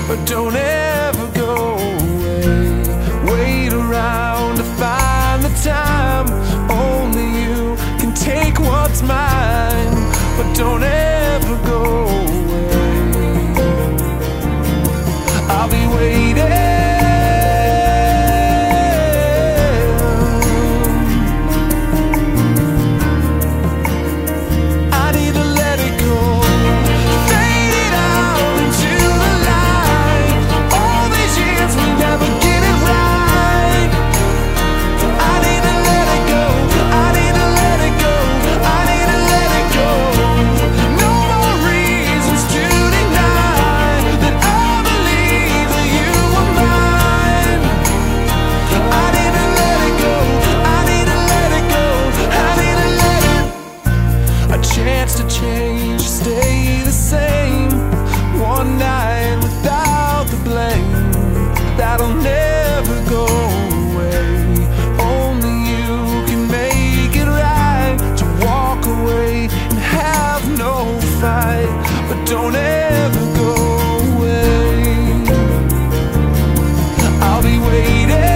but don't ever go away. Wait around to find the time. Only you can take what's mine, but don't ever go away. I'll be waiting. To change, stay the same. One night without the blame, that'll never go away. Only you can make it right. To walk away and have no fight, but don't ever go away. I'll be waiting.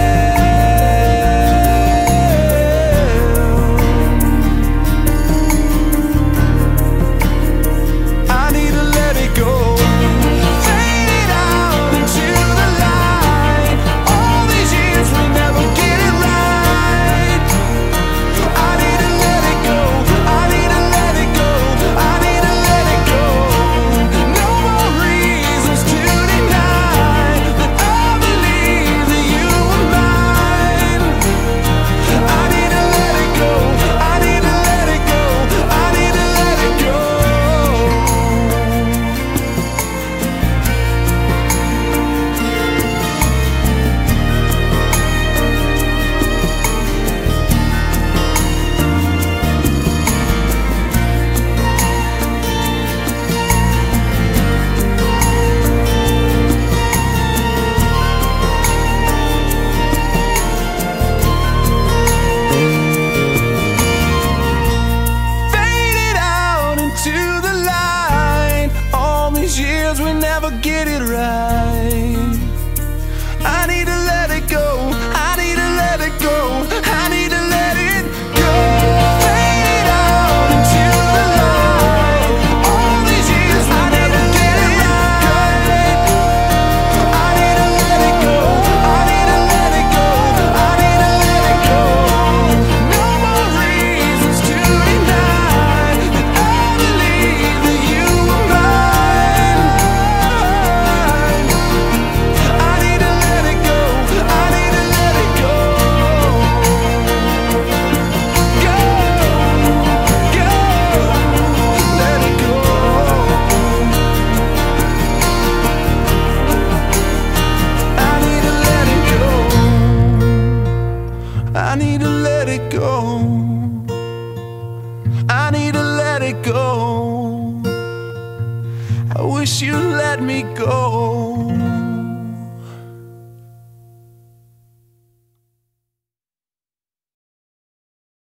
Years we never get it right. I need to let it go. I need to let it go. I need to let it go. Fade out into the light. All these years we never get it right. I need to let it go. I need to let it go. I need to let it go. No more reasons to deny that I believe that you were mine. I need to let it go. I need to let it go. I wish you'd let me go.